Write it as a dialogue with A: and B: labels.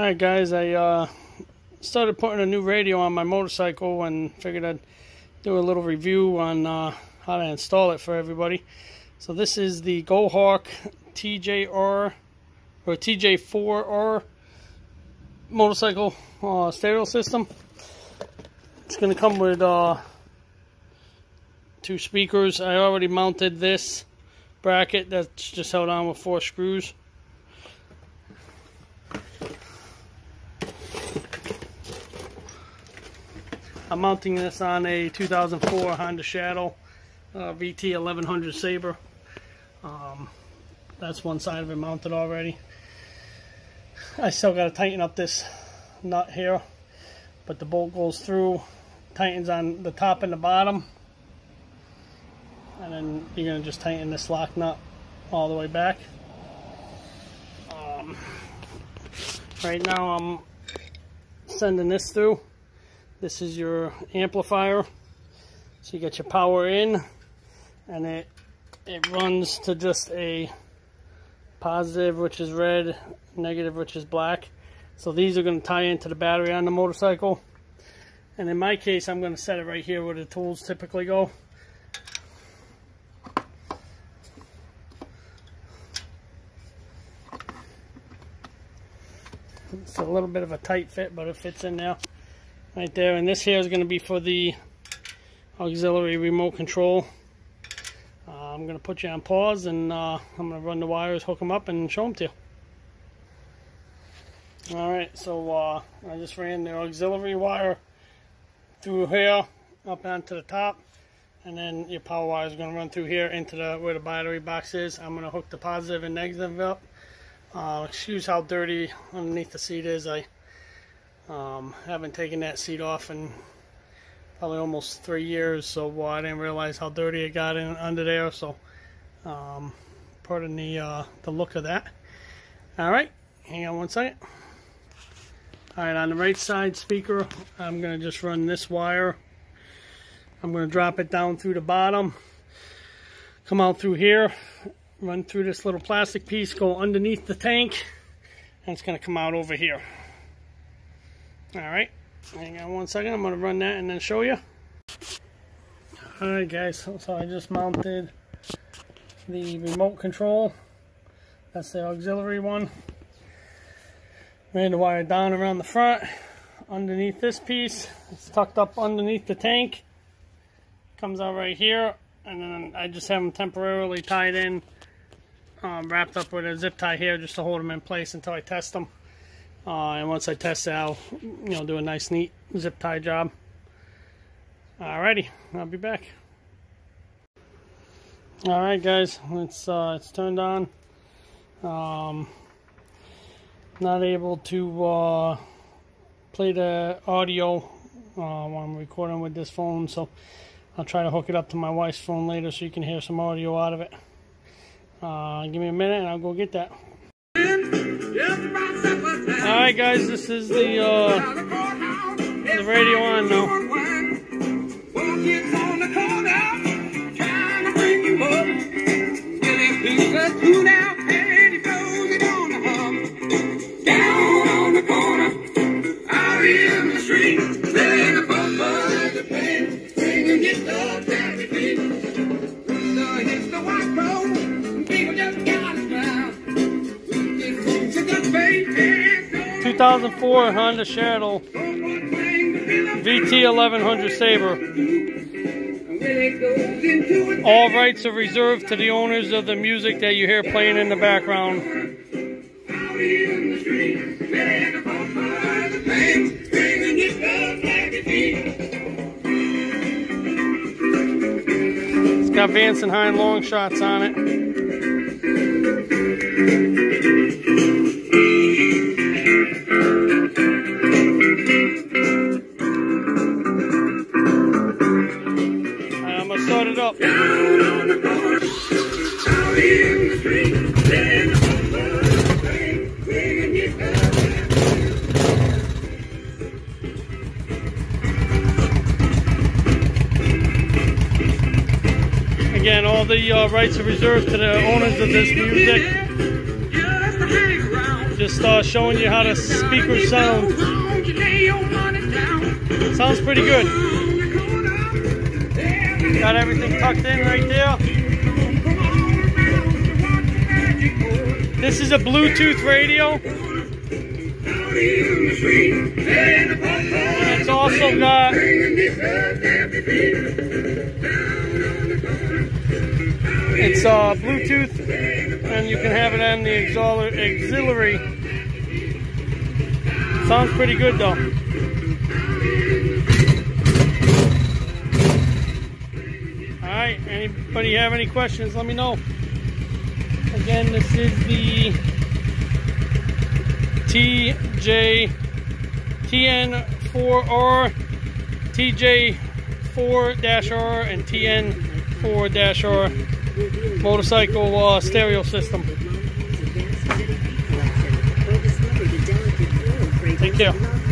A: Alright guys, I started putting a new radio on my motorcycle and figured I'd do a little review on how to install it for everybody. So this is the GoHawk TJR or TJ4R motorcycle stereo system. It's going to come with 2 speakers. I already mounted this bracket that's just held on with 4 screws. I'm mounting this on a 2004 Honda Shadow VT 1100 Sabre. That's one side of it mounted already. I still got to tighten up this nut here, but the bolt goes through, tightens on the top and the bottom, and then you're going to just tighten this lock nut all the way back. Right now I'm sending this through. This is your amplifier, so you get your power in, and it runs to just a positive, which is red, negative, which is black. So these are going to tie into the battery on the motorcycle, and in my case I'm going to set it right here where the tools typically go. It's a little bit of a tight fit, but it fits in there. Right there, and this here is going to be for the auxiliary remote control. I'm going to put you on pause, and I'm going to run the wires, hook them up, and show them to you. Alright, so I just ran the auxiliary wire through here, up onto the top, and then your power wire is going to run through here into where the battery box is. I'm going to hook the positive and negative up. Excuse how dirty underneath the seat is. I haven't taken that seat off in probably almost 3 years, so I didn't realize how dirty it got in under there. So, pardon the look of that. All right, hang on one second. All right, on the right side speaker, I'm gonna just run this wire. I'm gonna drop it down through the bottom, come out through here, run through this little plastic piece, go underneath the tank, and it's gonna come out over here. Alright, hang on one second, I'm going to run that and then show you. Alright guys, so I just mounted the remote control. That's the auxiliary one. Ran the wire down around the front, underneath this piece. It's tucked up underneath the tank. Comes out right here, and then I just have them temporarily tied in, wrapped up with a zip tie here just to hold them in place until I test them. And once I test it, I'll do a nice neat zip tie job. Alrighty, I'll be back. Alright guys, it's turned on. Not able to play the audio while I'm recording with this phone, so I'll try to hook it up to my wife's phone later so you can hear some audio out of it. Give me a minute and I'll go get that. Alright guys, this is the radio on now.
B: Down on the corner, out in the street, playing a bumper to play, singing guitar, tapping feet. Hits the white road, people just got it down.
A: 2004 Honda Shadow VT 1100 Sabre. All rights are reserved to the owners of the music that you hear playing in the background. It's got Vance and Hine long shots on it. I'm gonna start it up.
B: Down on the corner, out in the street, playing the bumper to play, singing guitar.
A: Again, all the rights are reserved to the owners of this music.
B: Just
A: just showing you how the speakers sound. Sounds pretty good. Got everything tucked in right there. This is a Bluetooth radio. And it's also got Bluetooth, and you can have it on the auxiliary. Sounds pretty good though. Alright, anybody have any questions, let me know. Again, this is the TN4R, TJ4-R, and TN4-R motorcycle stereo system. Take care.